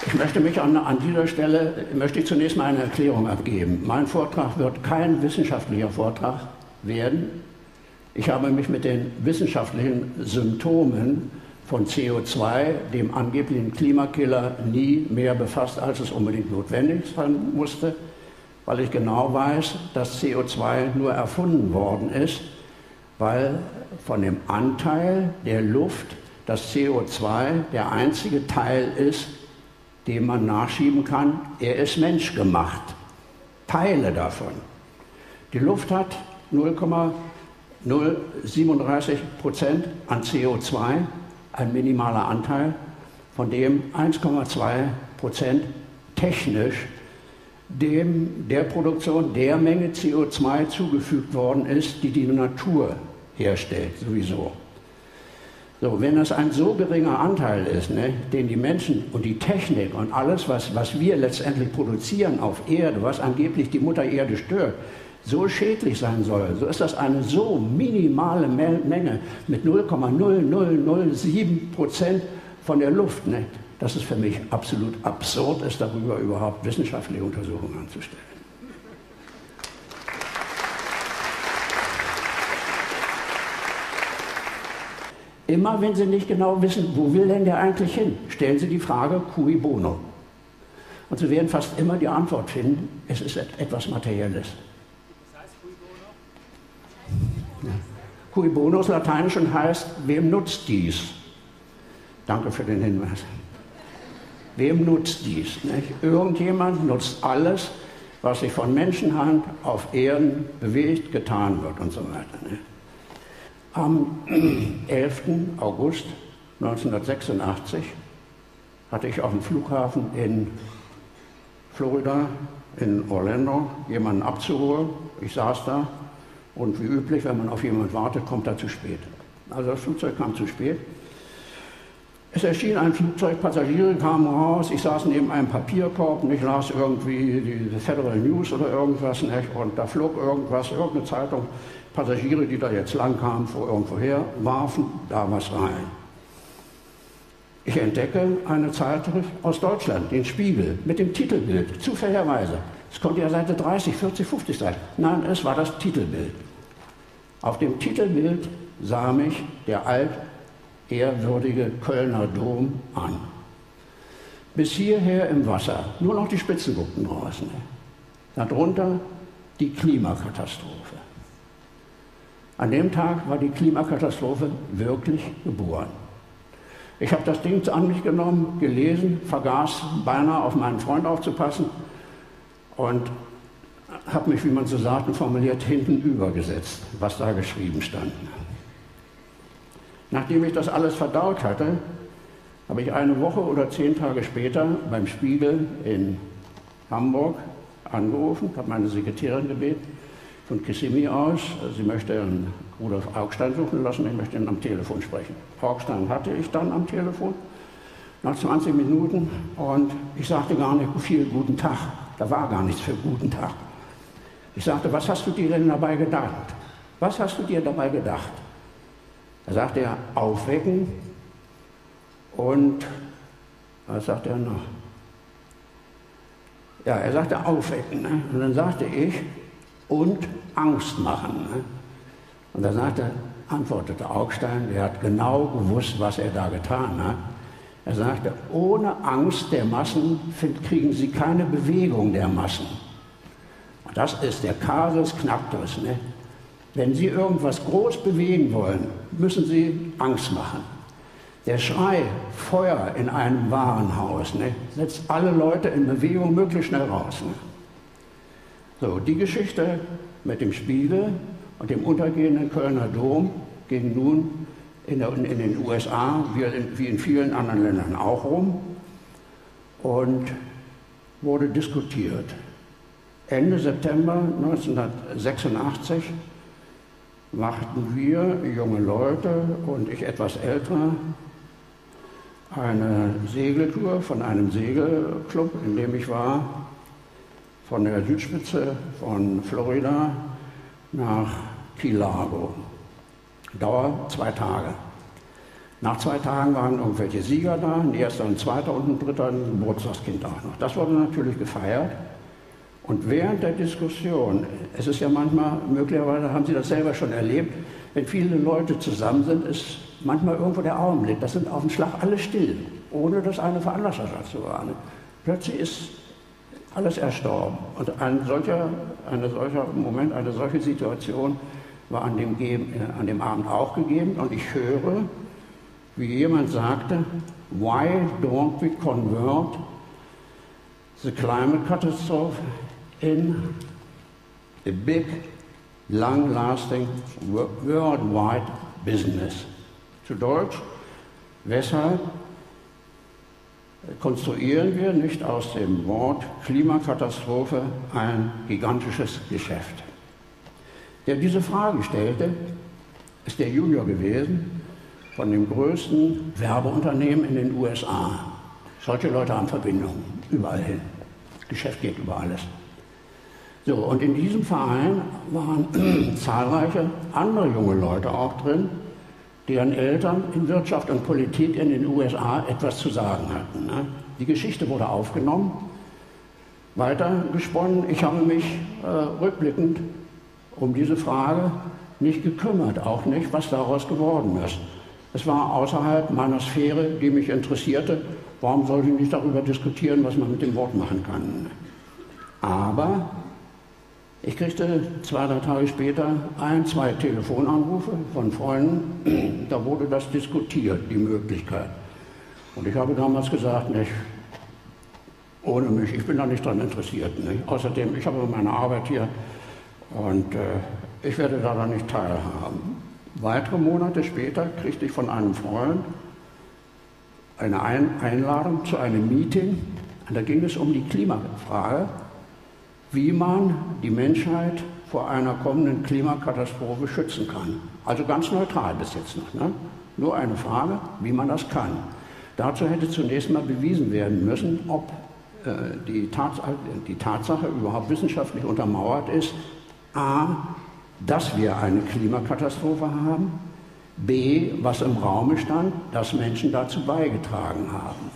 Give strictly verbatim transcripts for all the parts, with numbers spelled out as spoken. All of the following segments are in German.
Ich möchte mich an, an dieser Stelle, möchte ich zunächst mal eine Erklärung abgeben. Mein Vortrag wird kein wissenschaftlicher Vortrag werden. Ich habe mich mit den wissenschaftlichen Symptomen von C O zwei, dem angeblichen Klimakiller, nie mehr befasst, als es unbedingt notwendig sein musste, weil ich genau weiß, dass C O zwei nur erfunden worden ist, weil von dem Anteil der Luft das C O zwei der einzige Teil ist, den man nachschieben kann. Er ist menschgemacht. Teile davon. Die Luft hat null Komma null siebenunddreißig Prozent an C O zwei, ein minimaler Anteil, von dem eins Komma zwei Prozent technisch dem, der Produktion der Menge C O zwei zugefügt worden ist, die die Natur herstellt, sowieso. So, wenn das ein so geringer Anteil ist, ne, den die Menschen und die Technik und alles, was, was wir letztendlich produzieren auf Erde, was angeblich die Mutter Erde stört, so schädlich sein soll, so ist das eine so minimale Menge mit null Komma null null null sieben Prozent von der Luft, ne, dass es für mich absolut absurd ist, darüber überhaupt wissenschaftliche Untersuchungen anzustellen. Immer wenn Sie nicht genau wissen, wo will denn der eigentlich hin, stellen Sie die Frage, cui bono? Und Sie werden fast immer die Antwort finden, es ist etwas Materielles. Was heißt cui bono? Ja. Cui bono ist lateinisch und heißt, wem nutzt dies? Danke für den Hinweis. Wem nutzt dies? Nicht? Irgendjemand nutzt alles, was sich von Menschenhand auf Erden bewegt, getan wird und so weiter. Nicht? Am elften August neunzehnhundertsechsundachtzig hatte ich auf dem Flughafen in Florida, in Orlando, jemanden abzuholen. Ich saß da und wie üblich, wenn man auf jemanden wartet, kommt er zu spät. Also das Flugzeug kam zu spät. Es erschien ein Flugzeug, Passagiere kamen raus, ich saß neben einem Papierkorb und ich las irgendwie die Federal News oder irgendwas, nicht? Und da flog irgendwas, irgendeine Zeitung, Passagiere, die da jetzt lang kamen, vor irgendwo her, warfen da was rein. Ich entdecke eine Zeitschrift aus Deutschland, den Spiegel, mit dem Titelbild, zufälligerweise. Es konnte ja Seite dreißig, vierzig, fünfzig sein. Nein, es war das Titelbild. Auf dem Titelbild sah mich der altehrwürdige Kölner Dom an. Bis hierher im Wasser, nur noch die Spitzen guckten raus. Ne? Darunter die Klimakatastrophe. An dem Tag war die Klimakatastrophe wirklich geboren. Ich habe das Ding an mich genommen, gelesen, vergaß beinahe auf meinen Freund aufzupassen und habe mich, wie man so sagt und formuliert, hinten übergesetzt, was da geschrieben stand. Nachdem ich das alles verdaut hatte, habe ich eine Woche oder zehn Tage später beim Spiegel in Hamburg angerufen, habe meine Sekretärin gebeten, von Kissimmee aus, sie möchte Herrn Rudolf Augstein suchen lassen, ich möchte ihn am Telefon sprechen. Augstein hatte ich dann am Telefon, nach zwanzig Minuten, und ich sagte gar nicht viel guten Tag, da war gar nichts für guten Tag. Ich sagte, was hast du dir denn dabei gedacht? Was hast du dir dabei gedacht? Da sagte er, aufwecken und, was sagte er noch? Ja, er sagte aufwecken, ne? Und dann sagte ich, und Angst machen. Ne? Und da sagte, antwortete Augstein, er hat genau gewusst, was er da getan hat. Er sagte, ohne Angst der Massen kriegen Sie keine Bewegung der Massen. Und das ist der Kasus Knacktus. Ne? Wenn Sie irgendwas groß bewegen wollen, müssen Sie Angst machen. Der Schrei, Feuer in einem Warenhaus, ne, setzt alle Leute in Bewegung möglichst schnell raus. Ne? So, die Geschichte mit dem Spiegel und dem untergehenden Kölner Dom ging nun in, der, in den U S A, wie in, wie in vielen anderen Ländern auch rum, und wurde diskutiert. Ende September neunzehnhundertsechsundachtzig machten wir, junge Leute und ich etwas ältere, eine Segeltour von einem Segelclub, in dem ich war, von der Südspitze von Florida nach Key Largo. Dauer zwei Tage. Nach zwei Tagen waren irgendwelche Sieger da, ein erster, ein zweiter und ein dritter, ein Geburtstagskind auch noch. Das wurde natürlich gefeiert. Und während der Diskussion, es ist ja manchmal, möglicherweise haben Sie das selber schon erlebt, wenn viele Leute zusammen sind, ist manchmal irgendwo der Augenblick, das sind auf den Schlag alle still, ohne dass eine Veranlasser dazu war. Plötzlich ist alles erstorben. Und ein solcher, ein solcher Moment, eine solche Situation war an dem, an dem Abend auch gegeben. Und ich höre, wie jemand sagte, why don't we convert the climate catastrophe in a big, long-lasting, worldwide business? Zu Deutsch, weshalb konstruieren wir nicht aus dem Wort Klimakatastrophe ein gigantisches Geschäft? Der diese Frage stellte, ist der Junior gewesen von dem größten Werbeunternehmen in den U S A. Solche Leute haben Verbindungen überall hin. Das Geschäft geht über alles. So, und in diesem Verein waren zahlreiche andere junge Leute auch drin, deren Eltern in Wirtschaft und Politik in den U S A etwas zu sagen hatten. Ne? Die Geschichte wurde aufgenommen, weitergesponnen. Ich habe mich äh, rückblickend um diese Frage nicht gekümmert, auch nicht, was daraus geworden ist. Es war außerhalb meiner Sphäre, die mich interessierte. Warum soll ich nicht darüber diskutieren, was man mit dem Wort machen kann? Aber ich kriegte zwei, drei Tage später ein, zwei Telefonanrufe von Freunden. Da wurde das diskutiert, die Möglichkeit. Und ich habe damals gesagt, nicht, ohne mich, ich bin da nicht dran interessiert. Nicht? Außerdem, ich habe meine Arbeit hier und äh, ich werde daran nicht teilhaben. Weitere Monate später kriegte ich von einem Freund eine Einladung zu einem Meeting. Und da ging es um die Klimafrage, wie man die Menschheit vor einer kommenden Klimakatastrophe schützen kann. Also ganz neutral bis jetzt noch. Ne? Nur eine Frage, wie man das kann. Dazu hätte zunächst mal bewiesen werden müssen, ob äh, die, Tats die Tatsache überhaupt wissenschaftlich untermauert ist, a, dass wir eine Klimakatastrophe haben, b, was im Raume stand, dass Menschen dazu beigetragen haben.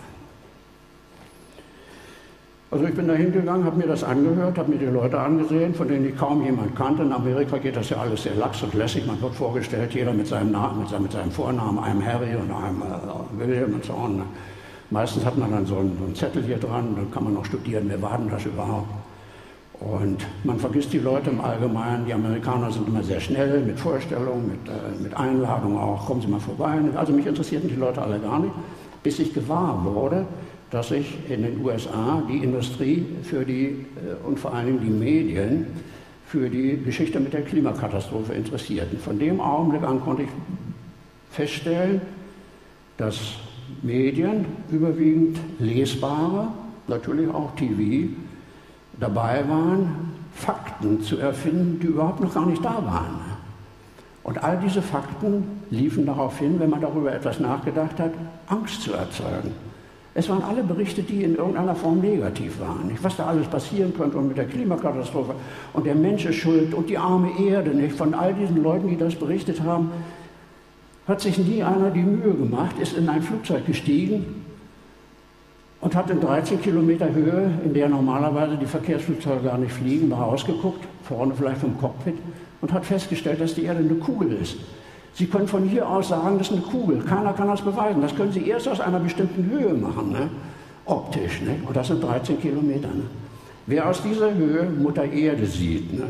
Also ich bin da hingegangen, habe mir das angehört, habe mir die Leute angesehen, von denen ich kaum jemand kannte. In Amerika geht das ja alles sehr lax und lässig. Man wird vorgestellt, jeder mit seinem, Namen, mit seinem, mit seinem Vornamen, einem Harry und einem äh, William und so on. Meistens hat man dann so einen, so einen Zettel hier dran, dann kann man noch studieren, wer war denn das überhaupt? Und man vergisst die Leute im Allgemeinen. Die Amerikaner sind immer sehr schnell mit Vorstellungen, mit, äh, mit Einladungen auch. Kommen Sie mal vorbei. Also mich interessierten die Leute alle gar nicht, bis ich gewahr wurde, dass sich in den U S A die Industrie für die, äh, und vor allen Dingen die Medien für die Geschichte mit der Klimakatastrophe interessierten. Von dem Augenblick an konnte ich feststellen, dass Medien, überwiegend lesbare, natürlich auch T V, dabei waren, Fakten zu erfinden, die überhaupt noch gar nicht da waren. Und all diese Fakten liefen darauf hin, wenn man darüber etwas nachgedacht hat, Angst zu erzeugen. Es waren alle Berichte, die in irgendeiner Form negativ waren. Nicht? Was da alles passieren könnte und mit der Klimakatastrophe und der Mensch ist schuld und die arme Erde. Nicht? Von all diesen Leuten, die das berichtet haben, hat sich nie einer die Mühe gemacht, ist in ein Flugzeug gestiegen und hat in dreizehn Kilometer Höhe, in der normalerweise die Verkehrsflugzeuge gar nicht fliegen, mal rausgeguckt, vorne vielleicht vom Cockpit, und hat festgestellt, dass die Erde eine Kugel ist. Sie können von hier aus sagen, das ist eine Kugel. Keiner kann das beweisen. Das können Sie erst aus einer bestimmten Höhe machen, ne? Optisch. Ne? Und das sind dreizehn Kilometer. Ne? Wer aus dieser Höhe Mutter Erde sieht, ne?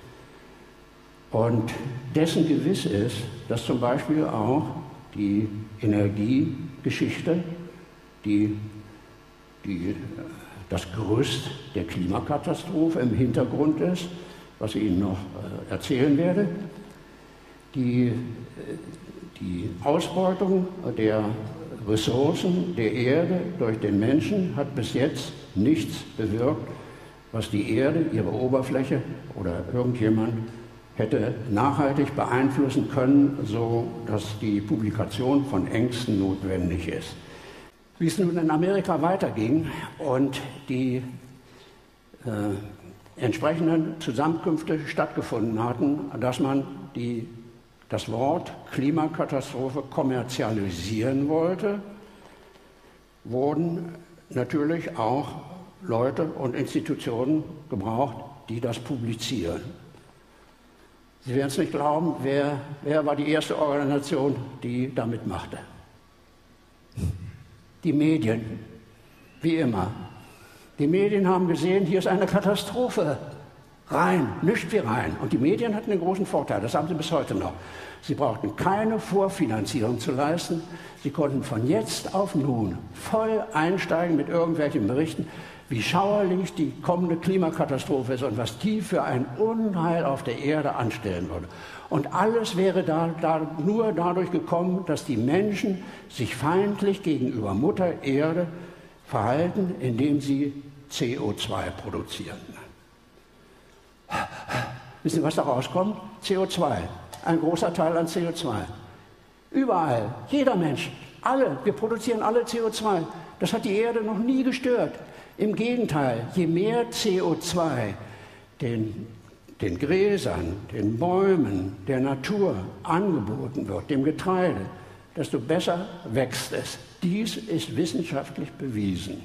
Und dessen gewiss ist, dass zum Beispiel auch die Energiegeschichte, die Die, das Gerüst der Klimakatastrophe im Hintergrund ist, was ich Ihnen noch äh, erzählen werde. Die, die Ausbeutung der Ressourcen der Erde durch den Menschen hat bis jetzt nichts bewirkt, was die Erde, ihre Oberfläche oder irgendjemand hätte nachhaltig beeinflussen können, so dass die Publikation von Ängsten notwendig ist. Wie es nun in Amerika weiterging und die äh, entsprechenden Zusammenkünfte stattgefunden hatten, dass man die das Wort Klimakatastrophe kommerzialisieren wollte, wurden natürlich auch Leute und Institutionen gebraucht, die das publizieren. Sie werden es nicht glauben, wer, wer war die erste Organisation, die da mitmachte? Die Medien, wie immer. Die Medien haben gesehen, hier ist eine Katastrophe. Rein, nichts wie rein. Und die Medien hatten einen großen Vorteil, das haben sie bis heute noch. Sie brauchten keine Vorfinanzierung zu leisten. Sie konnten von jetzt auf nun voll einsteigen mit irgendwelchen Berichten, wie schauerlich die kommende Klimakatastrophe ist und was die für ein Unheil auf der Erde anstellen würde. Und alles wäre da, da nur dadurch gekommen, dass die Menschen sich feindlich gegenüber Mutter Erde verhalten, indem sie C O zwei produzieren. Wissen Sie, was da rauskommt? C O zwei. Ein großer Teil an C O zwei. Überall, jeder Mensch, alle, wir produzieren alle C O zwei. Das hat die Erde noch nie gestört. Im Gegenteil, je mehr C O zwei den, den Gräsern, den Bäumen, der Natur angeboten wird, dem Getreide, desto besser wächst es. Dies ist wissenschaftlich bewiesen.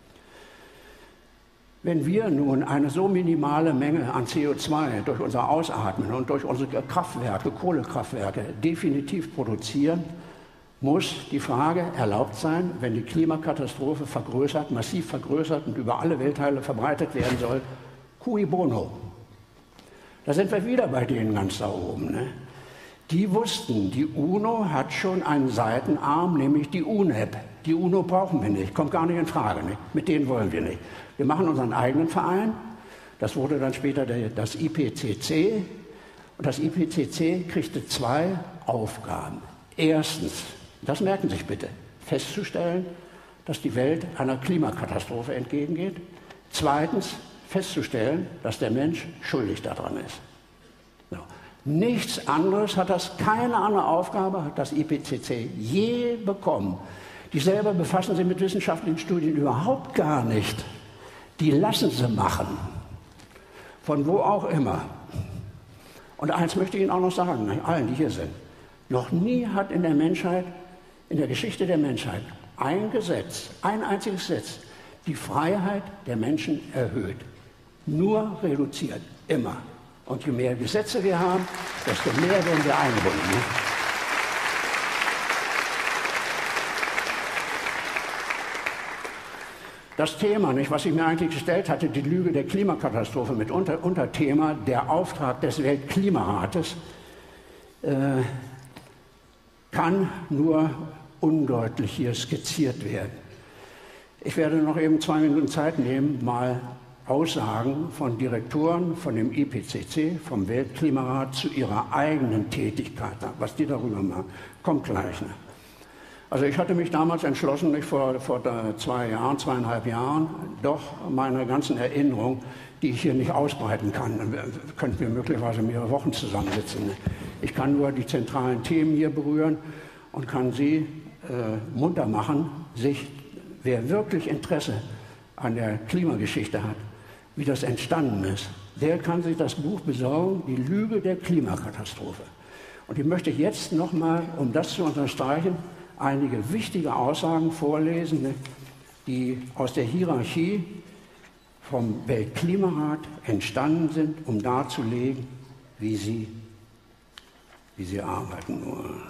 Wenn wir nun eine so minimale Menge an C O zwei durch unser Ausatmen und durch unsere Kraftwerke, Kohlekraftwerke definitiv produzieren, muss die Frage erlaubt sein, wenn die Klimakatastrophe vergrößert, massiv vergrößert und über alle Weltteile verbreitet werden soll, cui bono. Da sind wir wieder bei denen ganz da oben. Ne? Die wussten, die UNO hat schon einen Seitenarm, nämlich die UNEP. Die UNO brauchen wir nicht, kommt gar nicht in Frage. Ne? Mit denen wollen wir nicht. Wir machen unseren eigenen Verein. Das wurde dann später der, das I P C C. Und das I P C C kriegte zwei Aufgaben. Erstens, das merken Sie sich bitte, festzustellen, dass die Welt einer Klimakatastrophe entgegengeht. Zweitens, festzustellen, dass der Mensch schuldig daran ist. So. Nichts anderes hat das, keine andere Aufgabe hat das I P C C je bekommen. Die selber befassen sich mit wissenschaftlichen Studien überhaupt gar nicht. Die lassen sie machen. Von wo auch immer. Und eins möchte ich Ihnen auch noch sagen, allen, die hier sind. Noch nie hat in der Menschheit, in der Geschichte der Menschheit, ein Gesetz, ein einziges Gesetz, die Freiheit der Menschen erhöht. Nur reduziert, immer. Und je mehr Gesetze wir haben, desto mehr werden wir eingebunden. Das Thema, nicht, was ich mir eigentlich gestellt hatte, die Lüge der Klimakatastrophe mit Unter Unterthema, der Auftrag des Weltklimarates, äh, kann nur undeutlich hier skizziert werden. Ich werde noch eben zwei Minuten Zeit nehmen, mal Aussagen von Direktoren von dem I P C C, vom Weltklimarat zu ihrer eigenen Tätigkeit, was die darüber machen. Kommt gleich. Ne? Also ich hatte mich damals entschlossen, nicht vor, vor zwei Jahren, zweieinhalb Jahren, doch meine ganzen Erinnerungen, die ich hier nicht ausbreiten kann, könnten wir möglicherweise mehrere Wochen zusammensitzen. Ne? Ich kann nur die zentralen Themen hier berühren und kann Sie äh, munter machen, sich, wer wirklich Interesse an der Klimageschichte hat, wie das entstanden ist, der kann sich das Buch besorgen, Die Lüge der Klimakatastrophe. Und ich möchte jetzt nochmal, um das zu unterstreichen, einige wichtige Aussagen vorlesen, die aus der Hierarchie vom Weltklimarat entstanden sind, um darzulegen, wie sie, wie sie arbeiten wollen.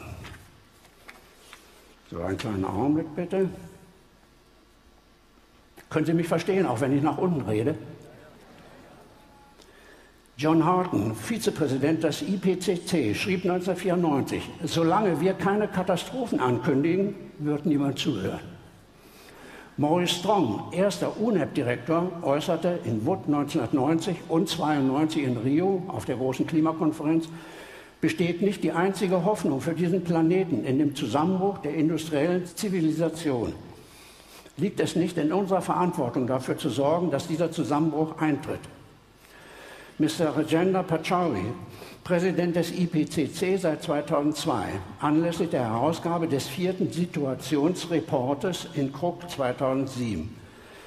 So, einen kleinen Augenblick bitte. Können Sie mich verstehen, auch wenn ich nach unten rede? John Horton, Vizepräsident des I P C C, schrieb neunzehnhundertvierundneunzig, solange wir keine Katastrophen ankündigen, wird niemand zuhören. Maurice Strong, erster UNEP-Direktor, äußerte in W U D neunzehnhundertneunzig und zweiundneunzig in Rio auf der großen Klimakonferenz, besteht nicht die einzige Hoffnung für diesen Planeten in dem Zusammenbruch der industriellen Zivilisation. Liegt es nicht in unserer Verantwortung, dafür zu sorgen, dass dieser Zusammenbruch eintritt? Mister Rajendra Pachauri, Präsident des I P C C seit zweitausendzwei, anlässlich der Herausgabe des vierten Situationsreportes in Kruk zweitausendsieben.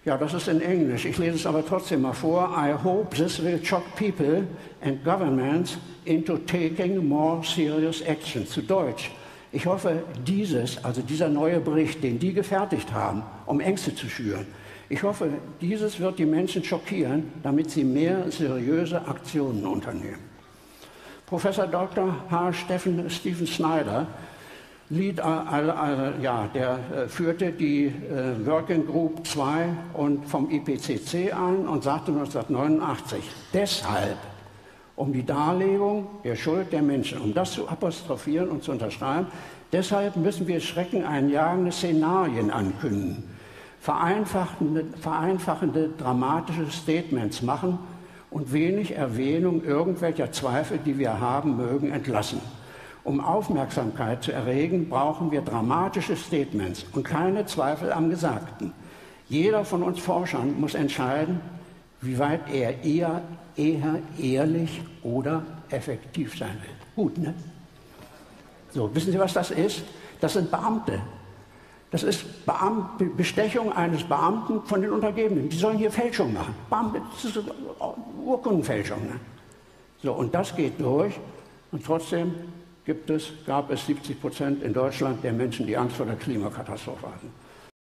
Ja, das ist in Englisch. Ich lese es aber trotzdem mal vor. I hope this will shock people and governments into taking more serious action. Zu Deutsch. Ich hoffe, dieses, also dieser neue Bericht, den die gefertigt haben, um Ängste zu schüren, ich hoffe, dieses wird die Menschen schockieren, damit sie mehr seriöse Aktionen unternehmen. Professor Doktor H. Stephen, Stephen Snyder, Lead, äh, äh, ja, der äh, führte die äh, Working Group zwei und vom I P C C ein und sagte neunzehnhundertneunundachtzig, deshalb, um die Darlegung der Schuld der Menschen, um das zu apostrophieren und zu unterschreiben, deshalb müssen wir schreckeneinjagende Szenarien ankündigen, vereinfachende, vereinfachende dramatische Statements machen und wenig Erwähnung irgendwelcher Zweifel, die wir haben mögen, entlassen. Um Aufmerksamkeit zu erregen, brauchen wir dramatische Statements und keine Zweifel am Gesagten. Jeder von uns Forschern muss entscheiden, wie weit er eher, eher ehrlich oder effektiv sein will. Gut, ne? So, wissen Sie, was das ist? Das sind Beamte. Das ist Beamte, Bestechung eines Beamten von den Untergebenen. Die sollen hier Fälschung machen. Beamte, das ist Urkundenfälschung. Ne? So, und das geht durch und trotzdem gibt es, gab es siebzig Prozent in Deutschland der Menschen, die Angst vor der Klimakatastrophe hatten.